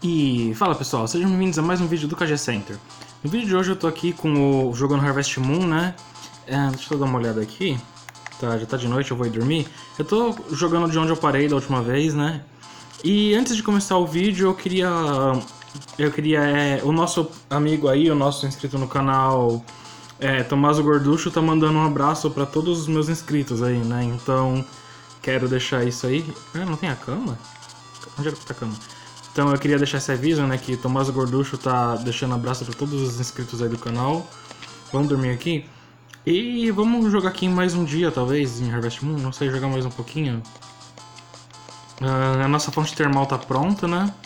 E fala pessoal, sejam bem-vindos a mais um vídeo do KG Center. No vídeo de hoje eu tô aqui com o jogando Harvest Moon, né? Deixa eu dar uma olhada aqui. Tá, já tá de noite, eu vou ir dormir. Eu tô jogando de onde eu parei da última vez, né? E antes de começar o vídeo eu queria o nosso amigo aí, o nosso inscrito no canal, Tomás Gorducho, tá mandando um abraço pra todos os meus inscritos aí, né? Então quero deixar isso aí. Não tem a cama? Onde é que tá a cama? Então eu queria deixar esse aviso, né, que Tomás Gorducho tá deixando abraço para todos os inscritos aí do canal. Vamos dormir aqui. E vamos jogar aqui mais um dia, talvez, em Harvest Moon. Não sei, jogar mais um pouquinho. A nossa fonte termal tá pronta, né?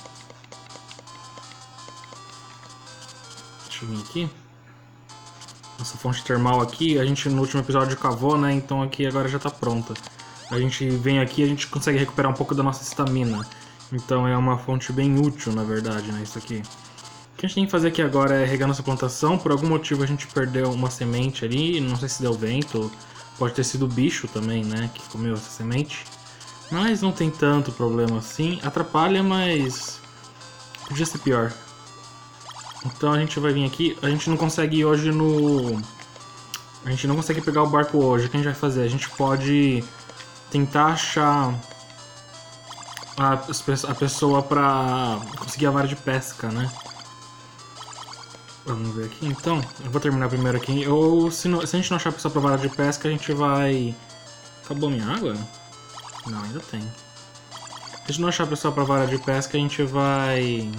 Deixa eu vir aqui. Nossa fonte termal aqui, a gente no último episódio cavou, né? Então aqui agora já tá pronta. A gente vem aqui e a gente consegue recuperar um pouco da nossa estamina. Então é uma fonte bem útil, na verdade, né, isso aqui. O que a gente tem que fazer aqui agora é regar nossa plantação. Por algum motivo a gente perdeu uma semente ali, não sei se deu vento, pode ter sido o bicho também, né, que comeu essa semente. Mas não tem tanto problema assim, atrapalha, mas podia ser pior. Então a gente vai vir aqui, a gente não consegue ir hoje no... A gente não consegue pegar o barco hoje, o que a gente vai fazer? A gente pode tentar achar a pessoa pra conseguir a vara de pesca, né? Vamos ver aqui então. Eu vou terminar primeiro aqui. Ou se a gente não achar a pessoa pra vara de pesca, a gente vai... Acabou minha água? Não, ainda tem. Se a gente não achar a pessoa pra vara de pesca, a gente vai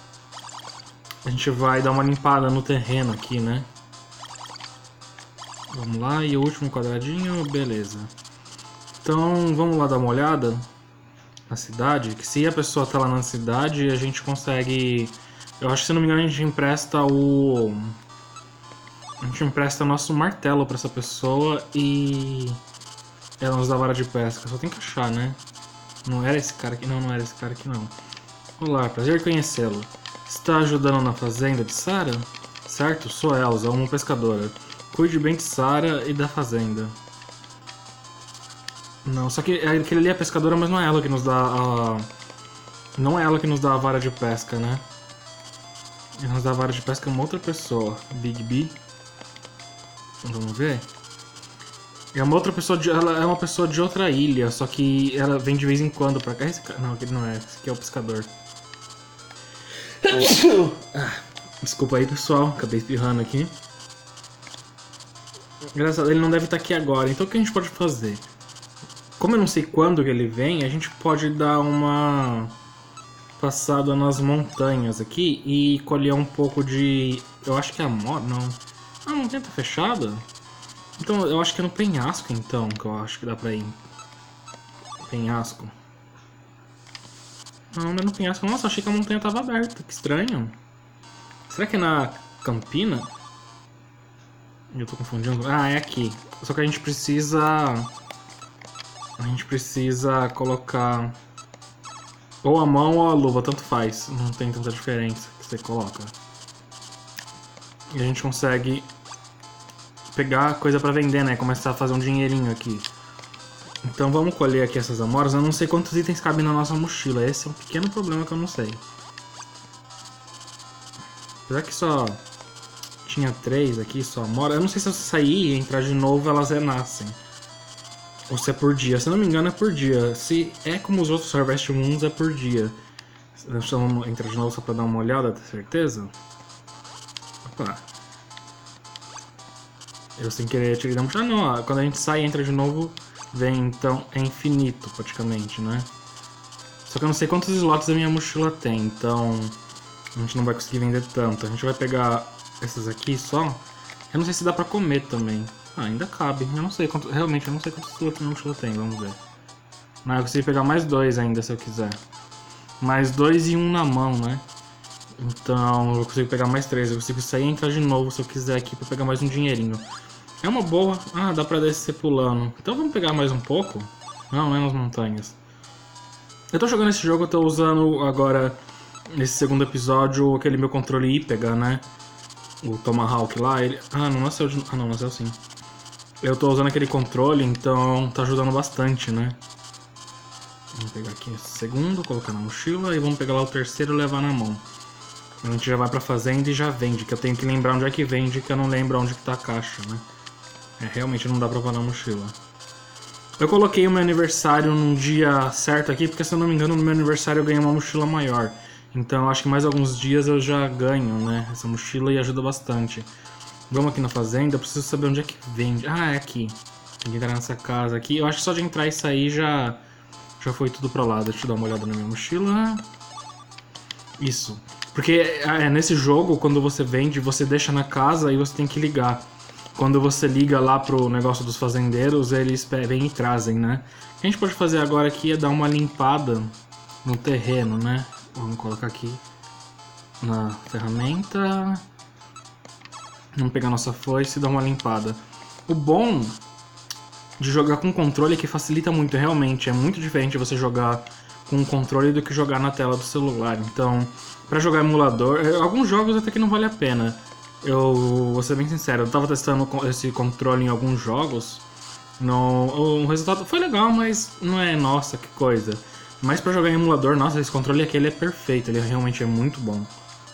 dar uma limpada no terreno aqui, né? Vamos lá, e o último quadradinho, beleza. Então, vamos lá dar uma olhada na cidade, que se a pessoa tá lá na cidade, a gente consegue... Eu acho que, se não me engano, a gente empresta nosso martelo pra essa pessoa e ela nos dá vara de pesca. Só tem que achar, né? Não era esse cara aqui? Não, não era esse cara aqui, não. Olá, prazer conhecê-lo. Está ajudando na fazenda de Sara? Certo, sou Elsa, uma pescadora. Cuide bem de Sara e da fazenda. Não, só que aquele ali é a pescadora, mas não é ela que nos dá a... Não é ela que nos dá a vara de pesca, né? Ele nos dá a vara de pesca uma outra pessoa. Big B. Vamos ver. É uma outra pessoa, ela é uma pessoa de outra ilha, só que ela vem de vez em quando pra cá. Esse cara... Não, aquele não é. Esse aqui é o pescador. Desculpa aí, pessoal. Acabei espirrando aqui. Engraçado, ele não deve estar aqui agora. Então o que a gente pode fazer? Como eu não sei quando que ele vem, a gente pode dar uma passada nas montanhas aqui e colher um pouco de... Eu acho que é amora, não. A montanha tá fechada? Então eu acho que é no penhasco então, que eu acho que dá pra ir. Penhasco. Não, não é no penhasco. Nossa, achei que a montanha tava aberta, que estranho. Será que é na Campina? Eu tô confundindo. Ah, é aqui. Só que a gente precisa colocar ou a mão ou a luva, tanto faz. Não tem tanta diferença que você coloca. E a gente consegue pegar coisa pra vender, né? Começar a fazer um dinheirinho aqui. Então vamos colher aqui essas amoras. Eu não sei quantos itens cabem na nossa mochila. Esse é um pequeno problema que eu não sei. Apesar que só tinha 3 aqui, só amora. Eu não sei se eu sair e entrar de novo, elas renascem. Ou se é por dia. Se não me engano é por dia. Se é como os outros Harvest Moons, é por dia. Deixa eu entrar de novo só pra dar uma olhada, ter certeza. Opa. Eu sem querer tirei da mochila. Ah não, ó. Quando a gente sai e entra de novo, vem, então é infinito praticamente, né? Só que eu não sei quantos slots a minha mochila tem, então a gente não vai conseguir vender tanto. A gente vai pegar essas aqui só. Eu não sei se dá pra comer também. Ah, ainda cabe. Eu não sei quanto. Realmente, eu não sei quantos slots minha mochila tem. Vamos ver. Mas eu consigo pegar mais 2 ainda se eu quiser. Mais 2 e 1 na mão, né? Então eu consigo pegar mais 3. Eu consigo sair e entrar de novo se eu quiser aqui pra pegar mais um dinheirinho. É uma boa. Ah, dá pra descer pulando. Então vamos pegar mais um pouco. Não é nas montanhas. Eu tô jogando esse jogo, eu tô usando agora, nesse segundo episódio, aquele meu controle Ipega, né? O Tomahawk lá, ele... Ah, não nasceu de... Ah, não, nasceu sim. Eu tô usando aquele controle, então tá ajudando bastante, né? Vamos pegar aqui esse segundo, colocar na mochila e vamos pegar lá o terceiro e levar na mão. A gente já vai pra fazenda e já vende, que eu tenho que lembrar onde é que vende, que eu não lembro onde que tá a caixa, né? Realmente não dá pra pôr na mochila. Eu coloquei o meu aniversário num dia certo aqui, porque se eu não me engano no meu aniversário eu ganhei uma mochila maior. Então eu acho que mais alguns dias eu já ganho, né? Essa mochila e ajuda bastante. Vamos aqui na fazenda, eu preciso saber onde é que vende. Ah, é aqui. Tem que entrar nessa casa aqui. Eu acho que só de entrar e sair já foi tudo pra lá. Deixa eu dar uma olhada na minha mochila. Isso. Porque nesse jogo, quando você vende, você deixa na casa e você tem que ligar. Quando você liga lá pro negócio dos fazendeiros, eles vêm e trazem, né? O que a gente pode fazer agora aqui é dar uma limpada no terreno, né? Vamos colocar aqui na ferramenta. Vamos pegar nossa foice e dar uma limpada. O bom de jogar com controle é que facilita muito, realmente. É muito diferente você jogar com controle do que jogar na tela do celular. Então, pra jogar emulador, alguns jogos até que não vale a pena. Eu vou ser bem sincero, eu tava testando esse controle em alguns jogos. O resultado foi legal, mas não é, nossa, que coisa. Mas pra jogar em emulador, nossa, esse controle aqui ele é perfeito, ele realmente é muito bom.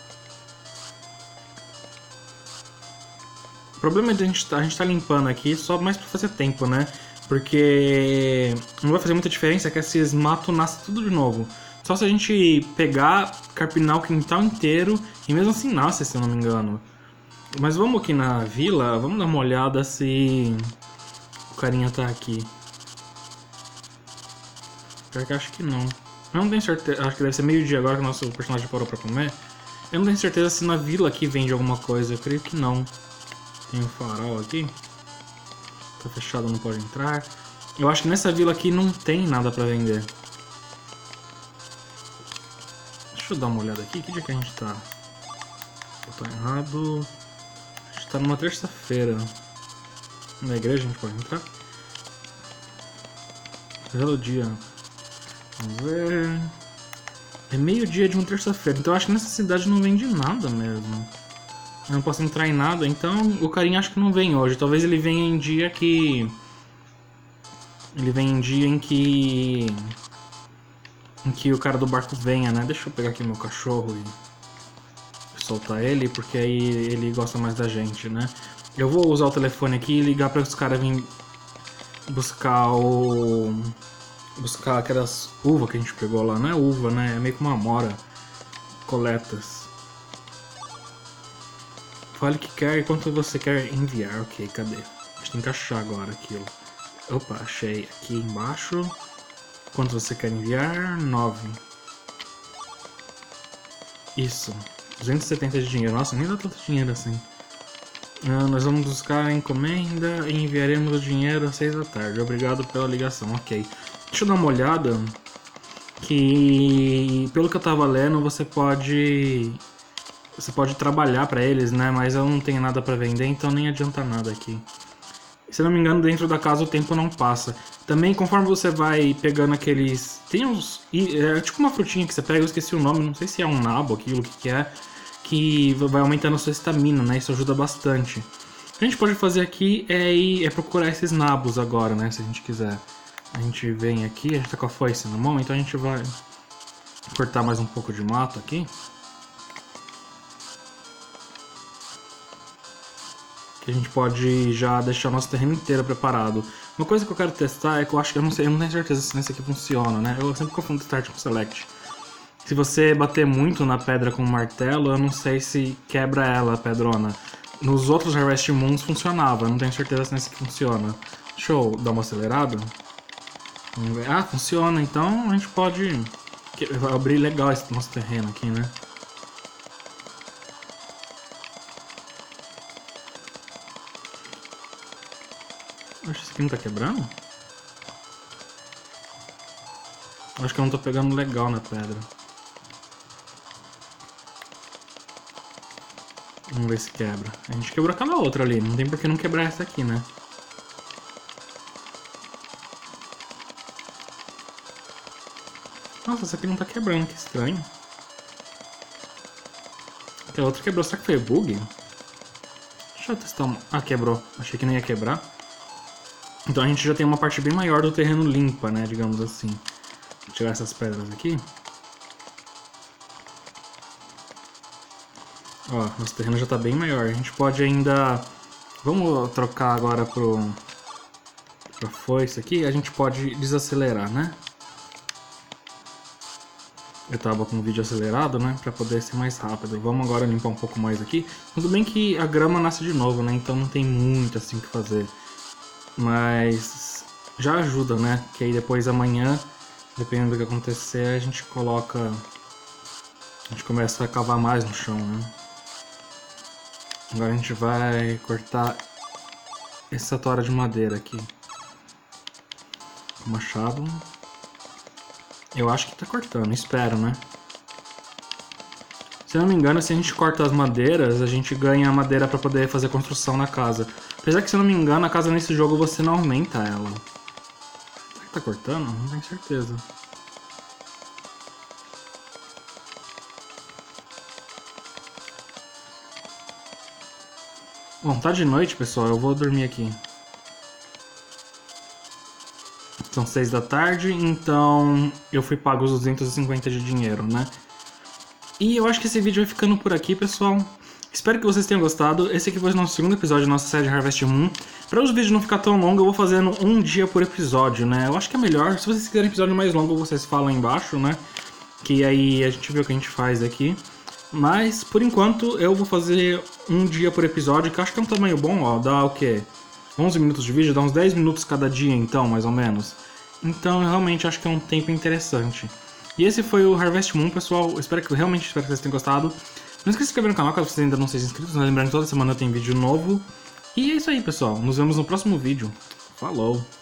O problema é que a gente tá limpando aqui só mais pra fazer tempo, né? Porque não vai fazer muita diferença que esses matos nascem tudo de novo. Só se a gente pegar, carpinar o quintal inteiro e mesmo assim nasce, se eu não me engano. Mas vamos aqui na vila, vamos dar uma olhada se o carinha tá aqui. Pior que acho que não. Eu não tenho certeza, acho que deve ser meio-dia agora que o nosso personagem parou pra comer. Eu não tenho certeza se na vila aqui vende alguma coisa, eu creio que não. Tem um farol aqui. Tá fechado, não pode entrar. Eu acho que nessa vila aqui não tem nada pra vender. Deixa eu dar uma olhada aqui, que dia que a gente tá? Eu tô errado. A gente tá numa terça-feira. Na igreja a gente pode entrar? Belo dia. Vamos ver. É meio-dia de uma terça-feira, então eu acho que nessa cidade não vende nada mesmo. Eu não posso entrar em nada, então o carinha acho que não vem hoje. Talvez ele venha em dia que... Ele vem em dia em que o cara do barco venha, né? Deixa eu pegar aqui meu cachorro e soltar ele, porque aí ele gosta mais da gente, né? Eu vou usar o telefone aqui e ligar para os caras virem buscar buscar aquelas uvas que a gente pegou lá. Não é uva, né? É meio que uma amora. Coletas. Fale o que quer e quanto você quer enviar. Ok, cadê? A gente tem que achar agora aquilo. Opa, achei aqui embaixo. Quanto você quer enviar? 9. Isso. 270 de dinheiro. Nossa, nem dá tanto dinheiro assim. Nós vamos buscar a encomenda e enviaremos o dinheiro às 6 da tarde. Obrigado pela ligação. Ok. Deixa eu dar uma olhada. Que pelo que eu tava lendo, você pode trabalhar pra eles, né? Mas eu não tenho nada pra vender, então nem adianta nada aqui. Se não me engano, dentro da casa o tempo não passa. Também, conforme você vai pegando aqueles... Tem uns... É tipo uma frutinha que você pega, eu esqueci o nome, não sei se é um nabo, aquilo que é. Que vai aumentando a sua estamina, né? Isso ajuda bastante. O que a gente pode fazer aqui é procurar esses nabos agora, né? Se a gente quiser. A gente vem aqui, a gente tá com a foice na mão, então a gente vai cortar mais um pouco de mato aqui. Que a gente pode já deixar nosso terreno inteiro preparado. Uma coisa que eu quero testar é que eu acho que eu não tenho certeza se nesse aqui funciona, né? Eu sempre confundo Start com Select. Se você bater muito na pedra com o martelo, eu não sei se quebra ela, a pedrona. Nos outros Harvest Moons funcionava, eu não tenho certeza se nesse aqui funciona. Deixa eu dar uma acelerada. Vamos ver. Ah, funciona, então a gente pode... Vai abrir legal esse nosso terreno aqui, né? Acho que esse aqui não tá quebrando? Acho que eu não tô pegando legal na pedra. Vamos ver se quebra. A gente quebrou aquela outra ali, não tem por que não quebrar essa aqui, né? Nossa, essa aqui não tá quebrando, que estranho. Aquela outra quebrou, será que foi bug? Deixa eu testar uma... Ah, quebrou. Achei que não ia quebrar. Então a gente já tem uma parte bem maior do terreno limpa, né, digamos assim. tirar essas pedras aqui. Ó, nosso terreno já tá bem maior. A gente pode ainda... Vamos trocar agora pra foice aqui. A gente pode desacelerar, né? Eu tava com o vídeo acelerado, né? Pra poder ser mais rápido. Vamos agora limpar um pouco mais aqui. Tudo bem que a grama nasce de novo, né? Então não tem muito assim o que fazer. Mas já ajuda, né? Que aí depois amanhã, dependendo do que acontecer, a gente coloca... A gente começa a cavar mais no chão, né? Agora a gente vai cortar essa tora de madeira aqui. Com o machado. Eu acho que tá cortando, espero, né? Se eu não me engano, se a gente corta as madeiras, a gente ganha a madeira pra poder fazer construção na casa. Apesar que, se eu não me engano, a casa nesse jogo você não aumenta ela. Será que tá cortando? Não tenho certeza. Bom, tá de noite, pessoal. Eu vou dormir aqui. São 6 da tarde, então eu fui pago os 250 de dinheiro, né? E eu acho que esse vídeo vai ficando por aqui, pessoal. Espero que vocês tenham gostado. Esse aqui foi o nosso segundo episódio da nossa série Harvest Moon. Para os vídeos não ficar tão longos, eu vou fazendo um dia por episódio, né? Eu acho que é melhor. Se vocês quiserem episódio mais longo, vocês falam aí embaixo, né? Que aí a gente vê o que a gente faz aqui. Mas, por enquanto, eu vou fazer um dia por episódio, que eu acho que é um tamanho bom, ó. Dá o quê? 11 minutos de vídeo? Dá uns 10 minutos cada dia, então, mais ou menos. Então, eu realmente acho que é um tempo interessante. E esse foi o Harvest Moon, pessoal. Espero que vocês tenham gostado. Não esqueça de se inscrever no canal, caso vocês ainda não sejam inscritos, né? Lembrando que toda semana tem vídeo novo. E é isso aí, pessoal. Nos vemos no próximo vídeo. Falou!